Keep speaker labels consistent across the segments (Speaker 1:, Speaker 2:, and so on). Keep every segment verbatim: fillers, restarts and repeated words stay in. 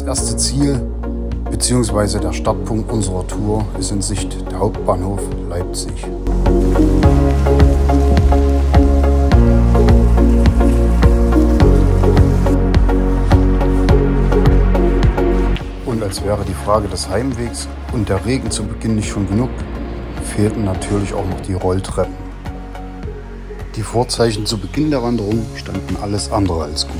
Speaker 1: erste Ziel bzw. der Startpunkt unserer Tour ist in Sicht der Hauptbahnhof Leipzig. Und als wäre die Frage des Heimwegs und der Regen zu Beginn nicht schon genug, fehlten natürlich auch noch die Rolltreppen. Die Vorzeichen zu Beginn der Wanderung standen alles andere als gut.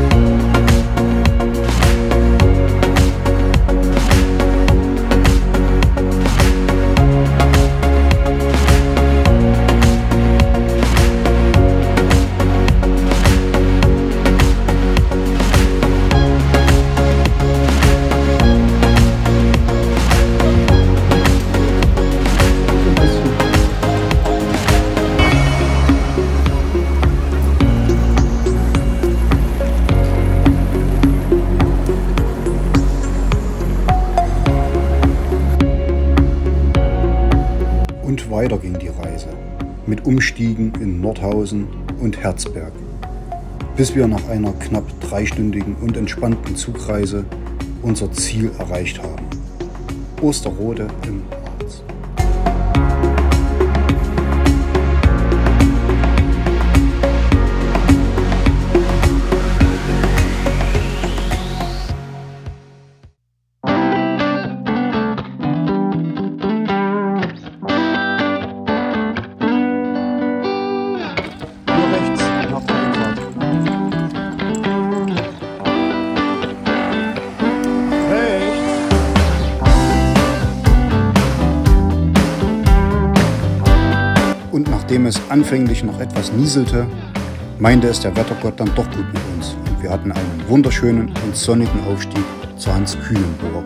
Speaker 1: Und weiter ging die Reise, mit Umstiegen in Nordhausen und Herzberg, bis wir nach einer knapp dreistündigen und entspannten Zugreise unser Ziel erreicht haben: Osterode im Harz. Und nachdem es anfänglich noch etwas nieselte, meinte es der Wettergott dann doch gut mit uns. Und wir hatten einen wunderschönen und sonnigen Aufstieg zur Hans-Kühnen-Burg.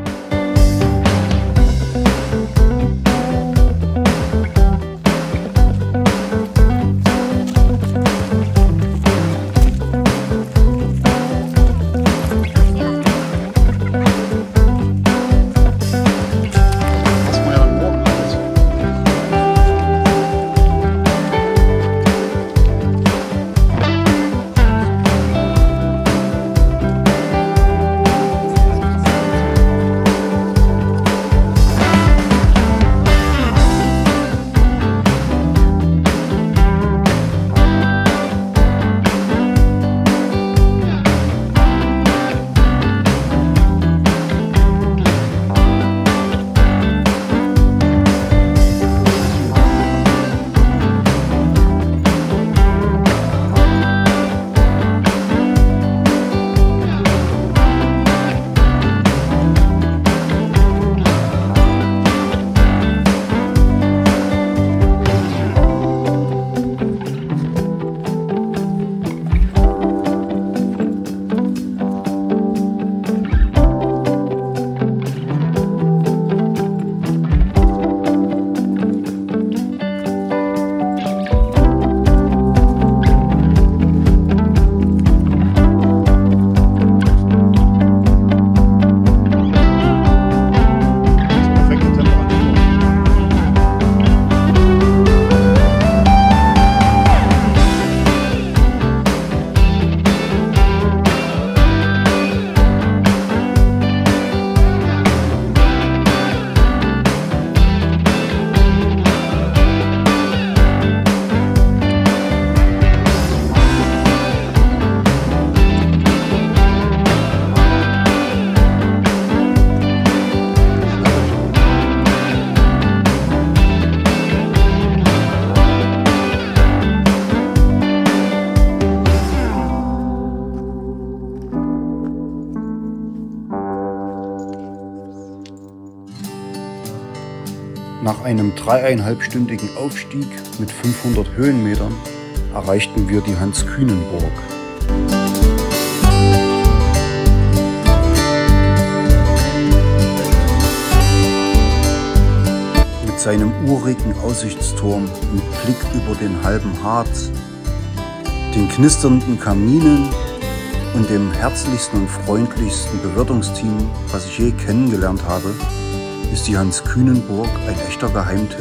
Speaker 1: Nach einem dreieinhalbstündigen Aufstieg mit fünfhundert Höhenmetern erreichten wir die Hans-Kühnen-Burg. Mit seinem urigen Aussichtsturm mit Blick über den halben Harz, den knisternden Kaminen und dem herzlichsten und freundlichsten Bewirtungsteam, was ich je kennengelernt habe, ist die Hans-Kühnen-Burg ein echter Geheimtipp.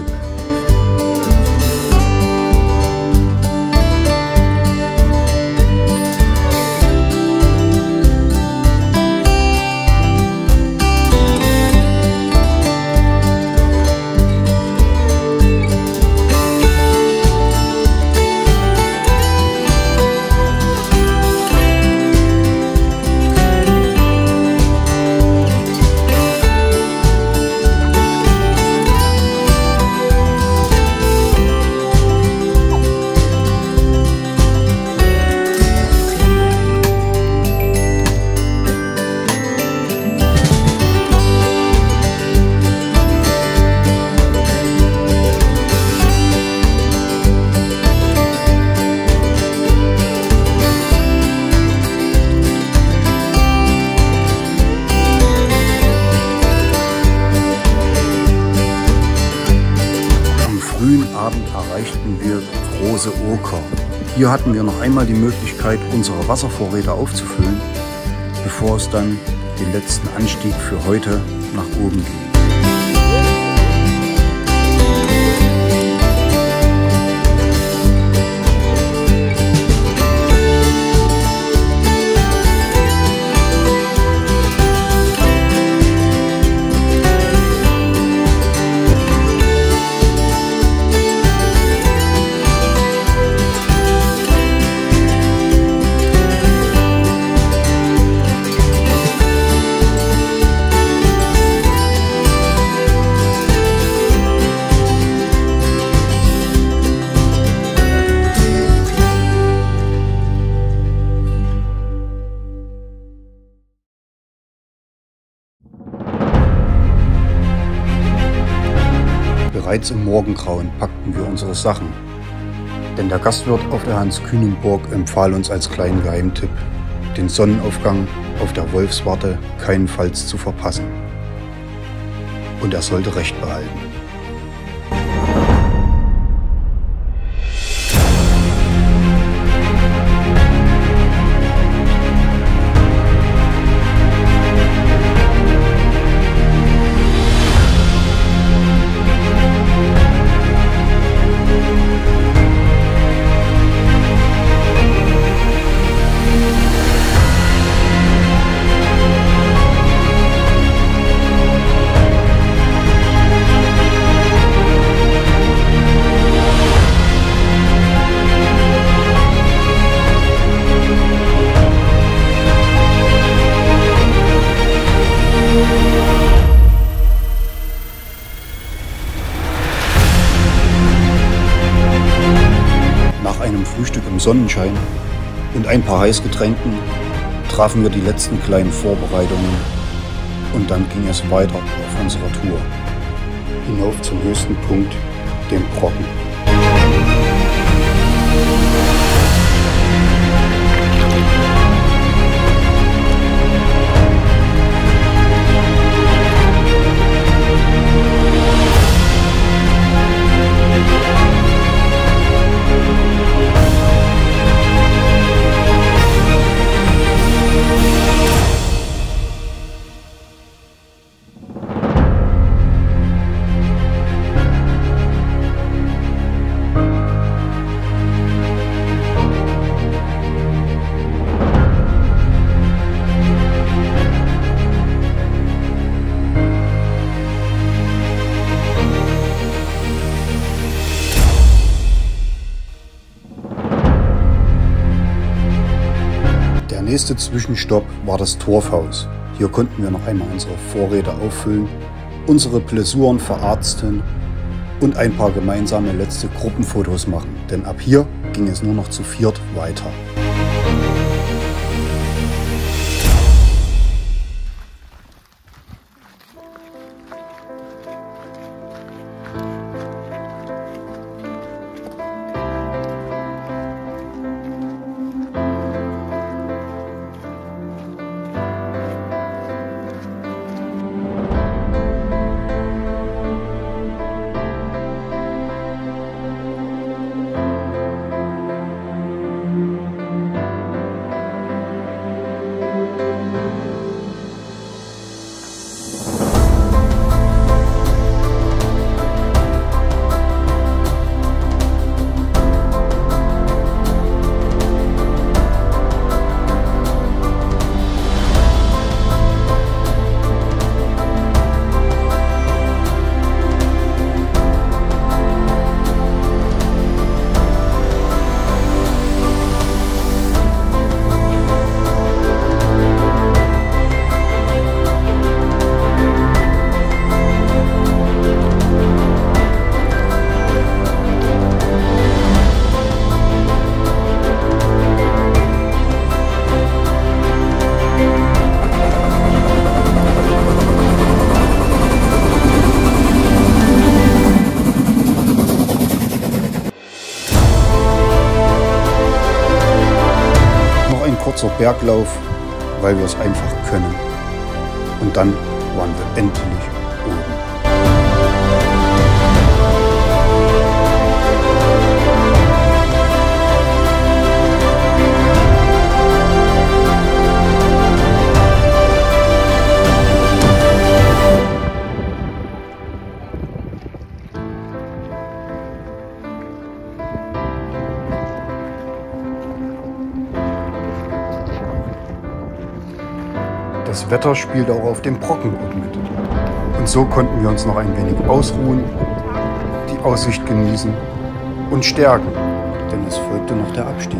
Speaker 1: große Oker. Hier hatten wir noch einmal die Möglichkeit, unsere Wasservorräte aufzufüllen, bevor es dann den letzten Anstieg für heute nach oben ging. Bereits im Morgengrauen packten wir unsere Sachen, denn der Gastwirt auf der Hans-Kühnen-Burg empfahl uns als kleinen Geheimtipp, den Sonnenaufgang auf der Wolfswarte keinenfalls zu verpassen. Und er sollte recht behalten. Nach einem Frühstück im Sonnenschein und ein paar Heißgetränken trafen wir die letzten kleinen Vorbereitungen und dann ging es weiter auf unserer Tour. Hinauf zum höchsten Punkt, dem Brocken. Der nächste Zwischenstopp war das Torfhaus. Hier konnten wir noch einmal unsere Vorräte auffüllen, unsere Blessuren verarzten und ein paar gemeinsame letzte Gruppenfotos machen, denn ab hier ging es nur noch zu viert weiter. Kurzer Berglauf, weil wir es einfach können. Und dann waren wir endlich oben. Das Wetter spielte auch auf dem Brockenboot mit. Und so konnten wir uns noch ein wenig ausruhen, die Aussicht genießen und stärken, denn es folgte noch der Abstieg.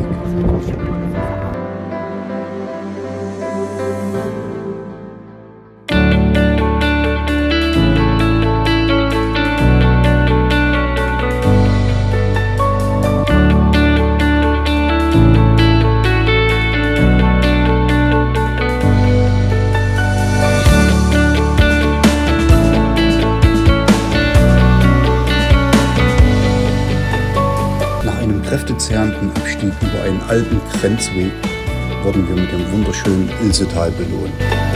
Speaker 1: Kräftezehrenden Abstieg über einen alten Grenzweg wurden wir mit dem wunderschönen Ilsetal belohnt.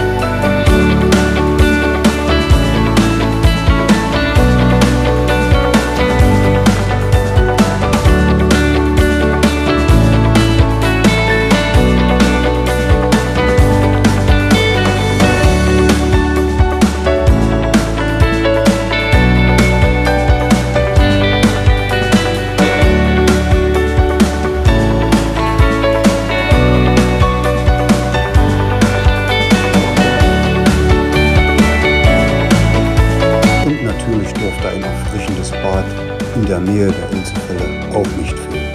Speaker 1: Durfte ein erfrischendes Bad in der Nähe der Ilsefälle auch nicht fehlen.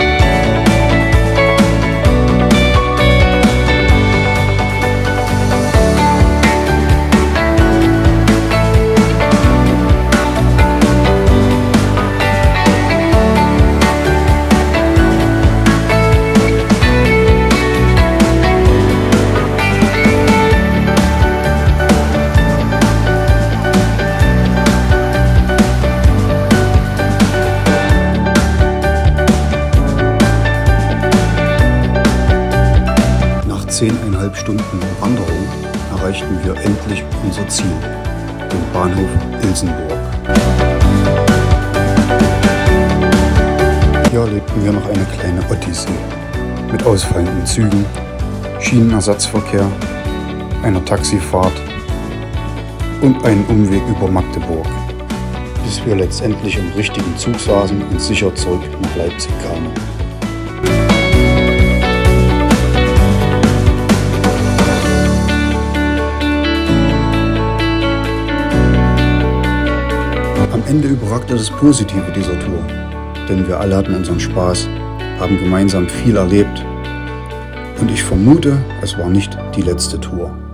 Speaker 1: Zehneinhalb Stunden Wanderung erreichten wir endlich unser Ziel, den Bahnhof Ilsenburg. Hier erlebten wir noch eine kleine Odyssee mit ausfallenden Zügen, Schienenersatzverkehr, einer Taxifahrt und einen Umweg über Magdeburg, bis wir letztendlich im richtigen Zug saßen und sicher zurück nach Leipzig kamen. Am Ende überragte das Positive dieser Tour, denn wir alle hatten unseren Spaß, haben gemeinsam viel erlebt und ich vermute, es war nicht die letzte Tour.